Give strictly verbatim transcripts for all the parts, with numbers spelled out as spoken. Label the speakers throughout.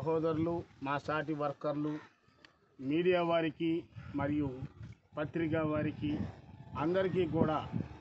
Speaker 1: సహోదరులు, మా సాటి వర్కర్లు, మీడియా వారికి మరియు పత్రికా వారికి అందరికీ కూడా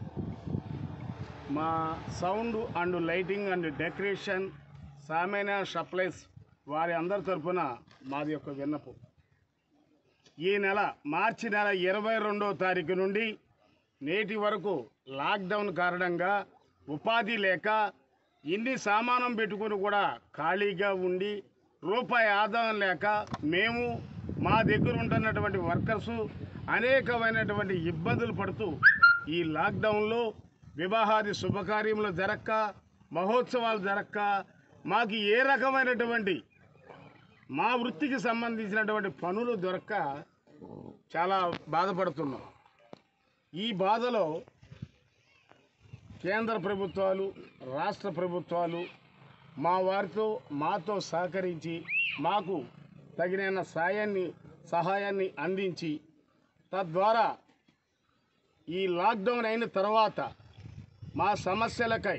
Speaker 1: మా sound and lighting and decoration సామాన్య సప్లైస్ వారి అందరి తరఫున మాది యొక్క విన్నపం. ఈ నెల మార్చి నెల ఇరవై రెండవ తారీఖు నుండి నేటి వరకు లాక్డౌన్ కారణంగా ఉపాధి లేక ఇన్ని సామానం పెట్టుకుని కూడా ఖాళీగా ఉండి రూపాయి ఆదాయం లేక మేము మా దగ్గర ఉంటున్నటువంటి వర్కర్సు అనేకమైనటువంటి ఇబ్బందులు పడుతూ ఈ లాక్డౌన్లో వివాహాది శుభకార్యములు జరక్క, మహోత్సవాలు జరక్క, మాకు ఏ రకమైనటువంటి మా వృత్తికి సంబంధించినటువంటి పనులు దొరక్క చాలా బాధపడుతున్నాం. ఈ బాధలో కేంద్ర ప్రభుత్వాలు, రాష్ట్ర ప్రభుత్వాలు మా వారితో మాతో సహకరించి మాకు తగిన సాయాన్ని సహాయాన్ని అందించి తద్వారా ఈ లాక్డౌన్ అయిన తర్వాత మా సమస్యలకై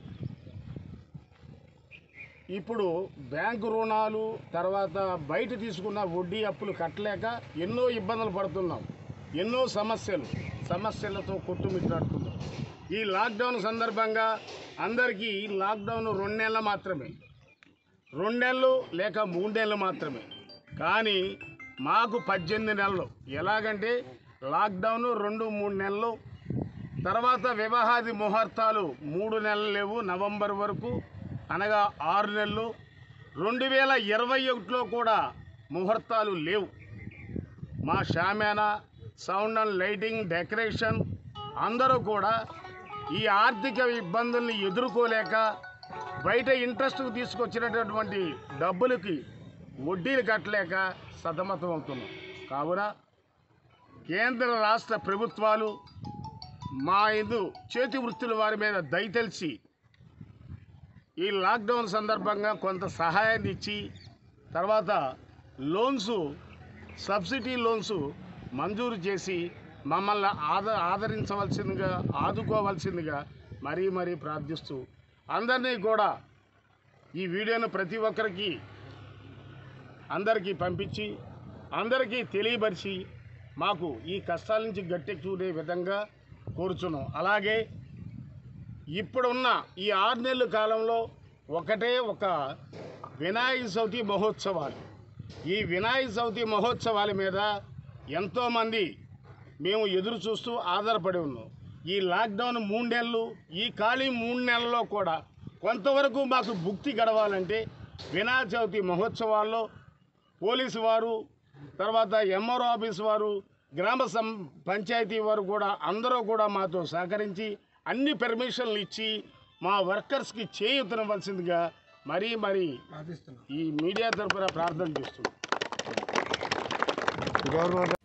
Speaker 1: ఇప్పుడు బ్యాంకు రుణాలు తర్వాత బయట తీసుకున్న వడ్డీ అప్పులు కట్టలేక ఎన్నో ఇబ్బందులు పడుతున్నాం. ఎన్నో సమస్యలు సమస్యలతో కొట్టుమిట్టాడుతున్నాం. ఈ లాక్డౌన్ సందర్భంగా అందరికీ ఈ లాక్డౌన్ రెండు నెలలు మాత్రమే రెండు నెలలు లేక మూడు నెలలు మాత్రమే కానీ మాకు పద్దెనిమిది నెలలు. ఎలాగంటే లాక్డౌన్ రెండు మూడు నెలలు, తర్వాత వివాహాది ముహూర్తాలు మూడు నెలలు లేవు, నవంబర్ వరకు అనగా ఆరు నెలలు. రెండు వేల ఇరవై ఒకటిలో కూడా ముహూర్తాలు లేవు. మా షామ్యానా, సౌండ్ అండ్ లైటింగ్, డెకరేషన్ అందరూ కూడా ఈ ఆర్థిక ఇబ్బందుల్ని ఎదుర్కోలేక బయట ఇంట్రెస్ట్కు తీసుకొచ్చినటువంటి డబ్బులకి వడ్డీలు కట్టలేక సతమతం అవుతున్నాం. కావున కేంద్ర రాష్ట్ర ప్రభుత్వాలు మా ఇందు చేతి వృత్తుల వారి మీద దయతలిచి ఈ లాక్డౌన్ సందర్భంగా కొంత సహాయాన్ని ఇచ్చి తర్వాత లోన్స్, సబ్సిడీ లోన్స్ మంజూరు చేసి మమ్మల్ని ఆద ఆదరించవలసిందిగా ఆదుకోవాల్సిందిగా మరీ మరీ ప్రార్థిస్తూ అందరినీ కూడా ఈ వీడియోను ప్రతి ఒక్కరికి అందరికీ పంపించి అందరికీ తెలియపరిచి మాకు ఈ కష్టాల నుంచి గట్టెక్కునే విధంగా కోరుచున్నాం. అలాగే ఇప్పుడున్న ఈ ఆరు నెలల కాలంలో ఒకటే ఒక వినాయక చవితి మహోత్సవాలు. ఈ వినాయక చవితి మహోత్సవాల మీద ఎంతోమంది మేము ఎదురు చూస్తూ ఆధారపడి ఉన్నాం. ఈ లాక్డౌన్ మూడు నెలలు, ఈ ఖాళీ మూడు నెలల్లో కూడా కొంతవరకు మాకు భుక్తి గడవాలంటే వినాయక చవితి మహోత్సవాల్లో పోలీసు వారు, తర్వాత ఎంఆర్ఓ ఆఫీస్ వారు, గ్రామ సం పంచాయతీ వారు కూడా అందరూ కూడా మాతో సహకరించి అన్ని పర్మిషన్లు ఇచ్చి మా వర్కర్స్కి చేయూతనివ్వాల్సిందిగా మరీ మరీ ఈ మీడియా తరఫున ప్రార్థన చేస్తున్నాం.